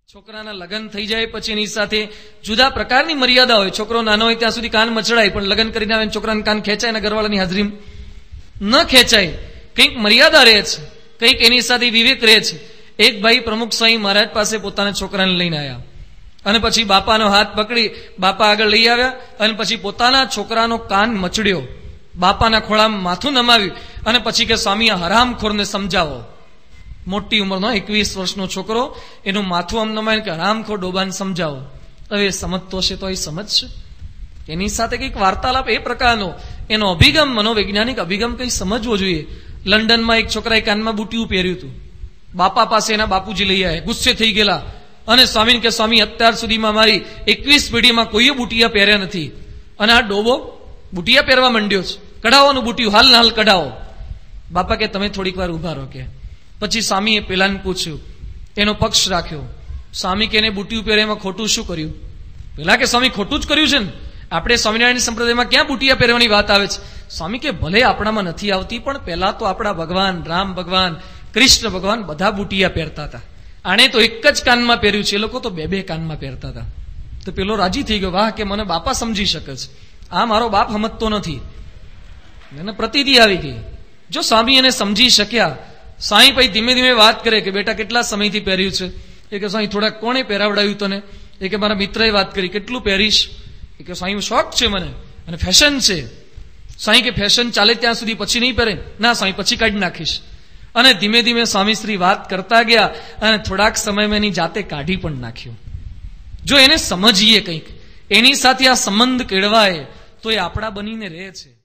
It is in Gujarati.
છોકરાના લગ્ન થઈ જાય પછી એની સાથે જુદા પ્રકારની મર્યાદા હોય. છોકરો નાનો હોય ત્યાં સુધી કાન મચડાય, પણ લગ્ન કરીને આવે છોકરાને કાન ખેંચાય ને ઘરવાળાની હાજરીમાં ન ખેંચાય. કંઈક મર્યાદા રહે છે, કંઈક એની સાથે વિવેક રહે છે. એક ભાઈ પ્રમુખ સ્વામી મહારાજ પાસે પોતાના છોકરાને લઈને આવ્યા અને પછી બાપાનો હાથ પકડી બાપા આગળ લઈ આવ્યા અને પછી પોતાના છોકરાનો કાન મચડ્યો, બાપાના ખોળામાં માથું નમાવ્યું અને પછી કે સ્વામી આ હરામખોરને સમજાવો. મોટી ઉંમરનો 21 વર્ષનો છોકરો એનું માથું આમ નમાય કે હરામખોર ડોબાને સમજાવો. હવે સમજતો હશે તો એ સમજશે. એની સાથે કંઈક વાર્તાલાપ એ પ્રકારનો એનો અભિગમ, મનોવૈજ્ઞાનિક અભિગમ કંઈ સમજવો જોઈએ. લંડનમાં એક છોકરાએ કાનમાં બુટીયું પહેર્યું હતું. બાપા પાસે એના બાપુજી લઈ આવ્યા, ગુસ્સે થઈ ગયેલા અને સ્વામીને કે સ્વામી અત્યાર સુધીમાં મારી 21 પેઢીમાં કોઈએ બુટિયા પહેર્યા નથી અને આ ડોબો બુટિયા પહેરવા માંડ્યો છે, કઢાવવાનું બુટિયું હાલ ના હાલ કઢાવો. બાપા કે તમે થોડીક વાર ઉભા રહો. કે પછી સ્વામીએ પેલાને પૂછ્યું, એનો પક્ષ રાખ્યો. સ્વામી કે એને બુટિયું પહેરે એમાં ખોટું શું કર્યું? પેલા કે સ્વામી ખોટું જ કર્યું છે ને, આપણે સ્વામિનારાયણ સંપ્રદાયમાં ક્યાં બુટિયા પહેરવાની વાત આવે છે? સ્વામી કે ભલે આપણામાં નથી આવતી, પણ પહેલા તો આપણા ભગવાન રામ ભગવાન, કૃષ્ણ ભગવાન બધા બુટિયા પહેરતા હતા. આણે તો એક જ કાનમાં પહેર્યું છે, એ લોકો તો બે કાનમાં પહેરતા હતા. તો પેલો રાજી થઈ ગયો, વાહ કે મને બાપા સમજી શકે છે, આ મારો બાપ સમજતો નથી. એને પ્રતીતિ આવી ગઈ. જો સ્વામી એને સમજી શક્યા, સ્વામી પછી ધીમે ધીમે વાત કરે કે બેટા કેટલા સમયથી પહેર્યું છે? એ કે સ્વામી થોડા કોણે પહેરાવડાવ્યું તને? એ કે મારા મિત્રએ વાત કરી. કેટલું પહેરીશ? એ કે સ્વામી શોખ છે મને અને ફેશન છે. સ્વામી કે ફેશન ચાલે ત્યાં સુધી પછી નહીં પહેરે? ના સ્વામી પછી કાઢી નાખીશ. અને ધીમે ધીમે સ્વામીશ્રી વાત કરતા ગયા અને થોડાક સમયમાં એની જાતે કાઢી પણ નાખ્યું. જો એને સમજીએ કંઈક, એની સાથે આ સંબંધ કેળવાય તો એ આપણા બનીને રહે છે.